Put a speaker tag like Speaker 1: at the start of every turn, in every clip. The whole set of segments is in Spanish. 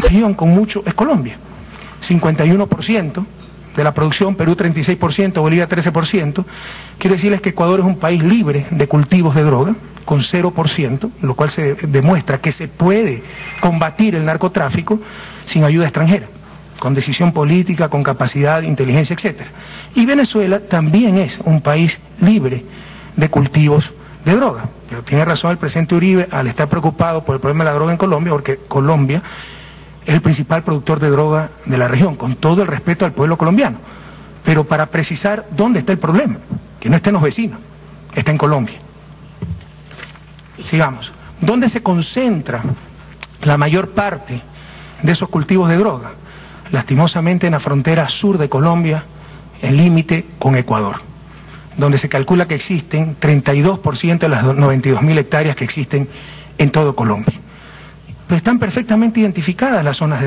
Speaker 1: región con mucho es Colombia, 51% de la producción, Perú 36%, Bolivia 13%. Quiero decirles que Ecuador es un país libre de cultivos de droga, con 0%, lo cual se demuestra que se puede combatir el narcotráfico sin ayuda extranjera, con decisión política, con capacidad, inteligencia, etcétera. Y Venezuela también es un país libre de cultivos de droga. Pero tiene razón el presidente Uribe al estar preocupado por el problema de la droga en Colombia, porque Colombia es el principal productor de droga de la región, con todo el respeto al pueblo colombiano. Pero para precisar dónde está el problema, que no está en los vecinos, está en Colombia. Sigamos. ¿Dónde se concentra la mayor parte de esos cultivos de droga? Lastimosamente en la frontera sur de Colombia, el límite con Ecuador, donde se calcula que existen 32% de las 92.000 hectáreas que existen en todo Colombia. Pero están perfectamente identificadas las zonas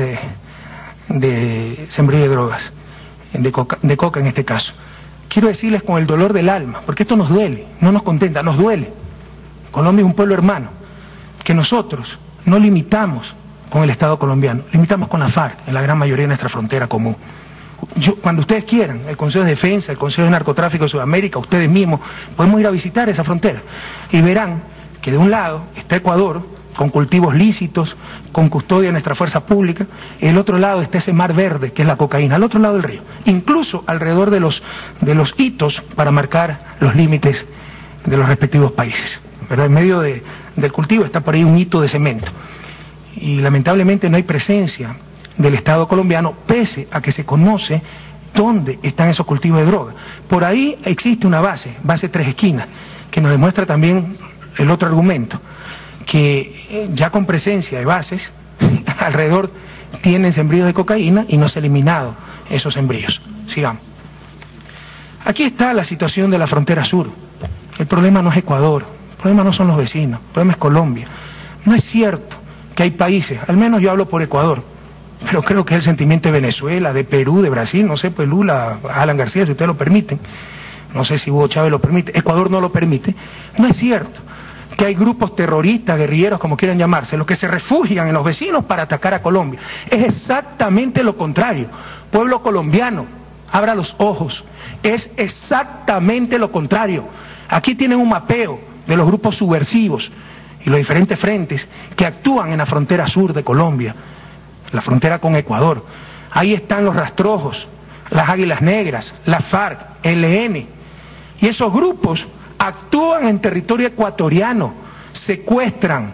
Speaker 1: de sembrío de drogas, de coca en este caso. Quiero decirles con el dolor del alma, porque esto nos duele, no nos contenta, nos duele. Colombia es un pueblo hermano, que nosotros no limitamos con el Estado colombiano, limitamos con la FARC en la gran mayoría de nuestra frontera común. Cuando ustedes quieran, el Consejo de Defensa, el Consejo de Narcotráfico de Sudamérica, ustedes mismos, podemos ir a visitar esa frontera y verán que de un lado está Ecuador, con cultivos lícitos, con custodia de nuestra fuerza pública, y del otro lado está ese mar verde, que es la cocaína, al otro lado del río, incluso alrededor de los hitos para marcar los límites de los respectivos países, ¿verdad? En medio del cultivo está por ahí un hito de cemento, y lamentablemente no hay presencia del Estado colombiano, pese a que se conoce dónde están esos cultivos de droga. Por ahí existe una base Tres Esquinas, que nos demuestra también el otro argumento, que ya con presencia de bases, alrededor tienen sembríos de cocaína y no se ha eliminado esos sembríos. Sigamos. Aquí está la situación de la frontera sur. El problema no es Ecuador, el problema no son los vecinos, el problema es Colombia. No es cierto que hay países, al menos yo hablo por Ecuador, pero creo que es el sentimiento de Venezuela, de Perú, de Brasil, no sé, pues Lula, Alan García, si ustedes lo permiten, no sé si Hugo Chávez lo permite, Ecuador no lo permite. No es cierto que hay grupos terroristas, guerrilleros, como quieran llamarse, los que se refugian en los vecinos para atacar a Colombia. Es exactamente lo contrario. Pueblo colombiano, abra los ojos, es exactamente lo contrario. Aquí tienen un mapeo de los grupos subversivos y los diferentes frentes que actúan en la frontera sur de Colombia, la frontera con Ecuador. Ahí están los rastrojos, las Águilas Negras, la FARC, ELN, y esos grupos actúan en territorio ecuatoriano, secuestran,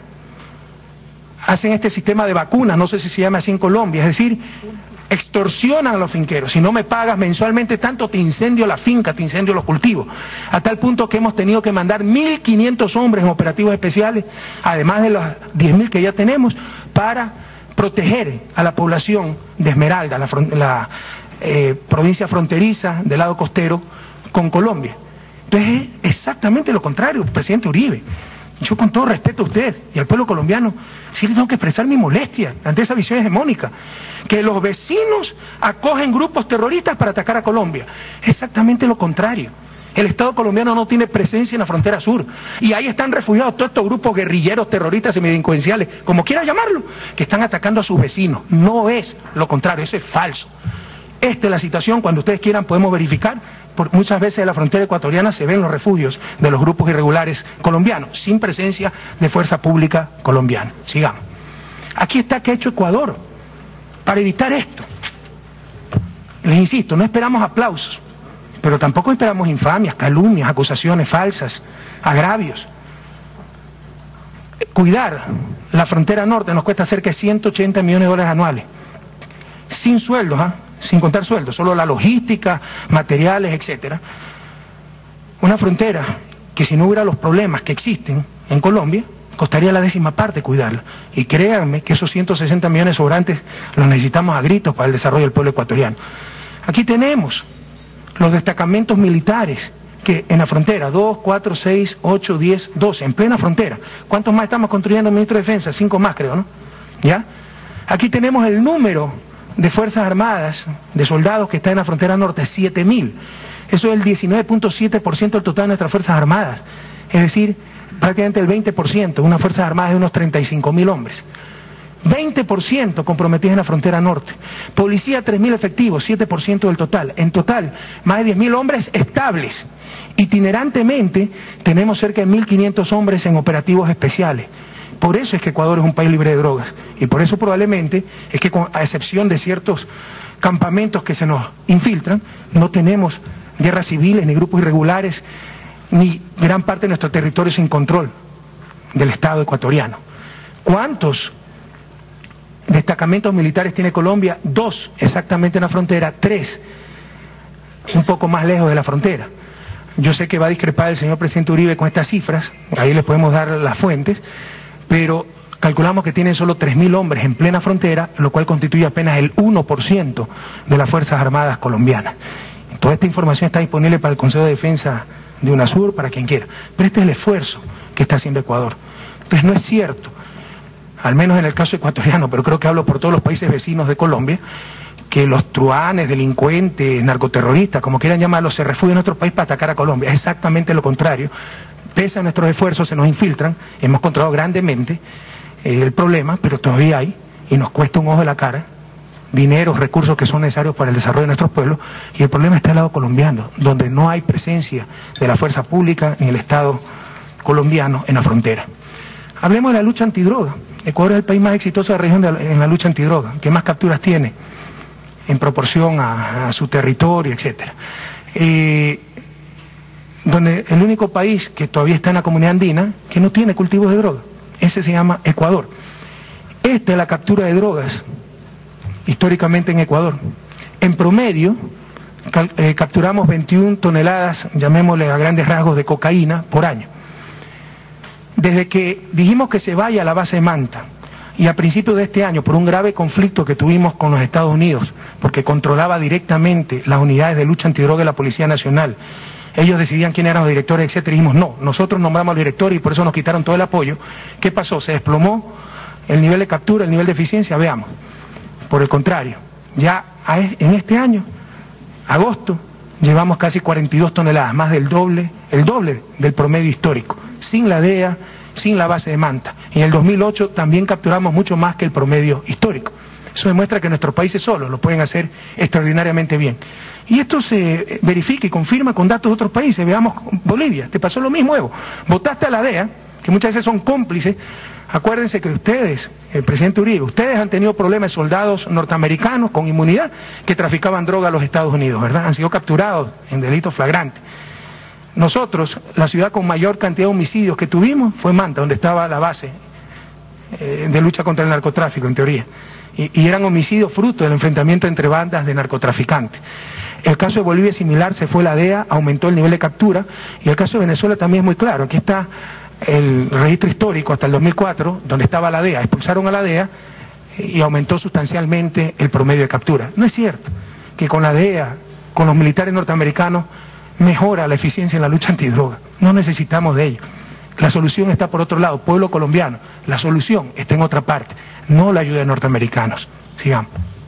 Speaker 1: hacen este sistema de vacunas, no sé si se llama así en Colombia, es decir, extorsionan a los finqueros. Si no me pagas mensualmente tanto, te incendio la finca, te incendio los cultivos, a tal punto que hemos tenido que mandar 1.500 hombres en operativos especiales, además de los 10.000 que ya tenemos, para proteger a la población de Esmeralda, la provincia fronteriza del lado costero con Colombia. Entonces es exactamente lo contrario, presidente Uribe. Yo, con todo respeto a usted y al pueblo colombiano, sí le tengo que expresar mi molestia ante esa visión hegemónica, que los vecinos acogen grupos terroristas para atacar a Colombia. Es exactamente lo contrario. El Estado colombiano no tiene presencia en la frontera sur, y ahí están refugiados todos estos grupos guerrilleros, terroristas, semidelincuenciales, como quiera llamarlo, que están atacando a sus vecinos. No es lo contrario, eso es falso. Esta es la situación. Cuando ustedes quieran podemos verificar, porque muchas veces en la frontera ecuatoriana se ven los refugios de los grupos irregulares colombianos, sin presencia de fuerza pública colombiana. Sigamos. Aquí está qué ha hecho Ecuador para evitar esto. Les insisto, no esperamos aplausos, pero tampoco esperamos infamias, calumnias, acusaciones falsas, agravios. Cuidar la frontera norte nos cuesta cerca de $180 millones anuales, sin sueldos, sin contar sueldos, solo la logística, materiales, etcétera. Una frontera que, si no hubiera los problemas que existen en Colombia, costaría la 10ª parte cuidarla. Y créanme que esos 160 millones sobrantes los necesitamos a gritos para el desarrollo del pueblo ecuatoriano. Aquí tenemos los destacamentos militares que en la frontera, 2, 4, 6, 8, 10, 12, en plena frontera. ¿Cuántos más estamos construyendo, ministro de Defensa? 5 más, creo, ¿no? ¿Ya? Aquí tenemos el número de Fuerzas Armadas, de soldados que están en la frontera norte, 7.000. Eso es el 19.7% del total de nuestras Fuerzas Armadas. Es decir, prácticamente el 20%, unas Fuerzas Armadas de unos 35.000 hombres. 20% comprometidos en la frontera norte. Policía 3.000 efectivos, 7% del total. En total, más de 10.000 hombres estables. Itinerantemente, tenemos cerca de 1.500 hombres en operativos especiales. Por eso es que Ecuador es un país libre de drogas. Y por eso probablemente es que, a excepción de ciertos campamentos que se nos infiltran, no tenemos guerras civiles, ni grupos irregulares, ni gran parte de nuestro territorio sin control del Estado ecuatoriano. ¿Cuántos destacamentos militares tiene Colombia? 2 exactamente en la frontera, 3 un poco más lejos de la frontera. Yo sé que va a discrepar el señor presidente Uribe con estas cifras, ahí le podemos dar las fuentes, pero calculamos que tienen solo 3.000 hombres en plena frontera, lo cual constituye apenas el 1% de las Fuerzas Armadas colombianas. Toda esta información está disponible para el Consejo de Defensa de UNASUR, para quien quiera. Pero este es el esfuerzo que está haciendo Ecuador. Entonces no es cierto, al menos en el caso ecuatoriano, pero creo que hablo por todos los países vecinos de Colombia, que los truanes, delincuentes, narcoterroristas, como quieran llamarlos, se refugian en nuestro país para atacar a Colombia. Es exactamente lo contrario. Pese a nuestros esfuerzos, se nos infiltran, hemos controlado grandemente el problema, pero todavía hay, y nos cuesta un ojo de la cara, dinero, recursos que son necesarios para el desarrollo de nuestros pueblos, y el problema está al lado colombiano, donde no hay presencia de la fuerza pública ni el Estado colombiano en la frontera. Hablemos de la lucha antidroga. Ecuador es el país más exitoso de la región en la lucha antidroga, que más capturas tiene en proporción a su territorio, etcétera. Donde el único país que todavía está en la comunidad andina que no tiene cultivos de droga, ese se llama Ecuador. Esta es la captura de drogas históricamente en Ecuador. En promedio capturamos 21 toneladas, llamémosle a grandes rasgos, de cocaína por año. Desde que dijimos que se vaya a la base de Manta, y a principios de este año, por un grave conflicto que tuvimos con los Estados Unidos, porque controlaba directamente las unidades de lucha antidroga de la Policía Nacional, ellos decidían quién eran los directores, etcétera, y dijimos no, nosotros nombramos al director y por eso nos quitaron todo el apoyo. ¿Qué pasó? Se desplomó el nivel de captura, el nivel de eficiencia. Veamos, por el contrario, ya en este año, agosto, llevamos casi 42 toneladas, más del doble, el doble del promedio histórico, sin la DEA, sin la base de Manta. En el 2008 también capturamos mucho más que el promedio histórico. Eso demuestra que nuestros países solos lo pueden hacer extraordinariamente bien. Y esto se verifica y confirma con datos de otros países. Veamos Bolivia, te pasó lo mismo, Evo. Votaste a la DEA, que muchas veces son cómplices. Acuérdense que ustedes, el presidente Uribe, ustedes han tenido problemas de soldados norteamericanos con inmunidad que traficaban droga a los Estados Unidos, ¿verdad? Han sido capturados en delitos flagrantes. Nosotros, la ciudad con mayor cantidad de homicidios que tuvimos fue Manta, donde estaba la base de lucha contra el narcotráfico, en teoría. Y eran homicidios fruto del enfrentamiento entre bandas de narcotraficantes. El caso de Bolivia es similar, se fue la DEA, aumentó el nivel de captura, y el caso de Venezuela también es muy claro. Aquí está el registro histórico hasta el 2004, donde estaba la DEA, expulsaron a la DEA y aumentó sustancialmente el promedio de captura. No es cierto que con la DEA, con los militares norteamericanos, mejora la eficiencia en la lucha antidroga. No necesitamos de ello. La solución está por otro lado, pueblo colombiano. La solución está en otra parte, no la ayuda de norteamericanos. Sigamos.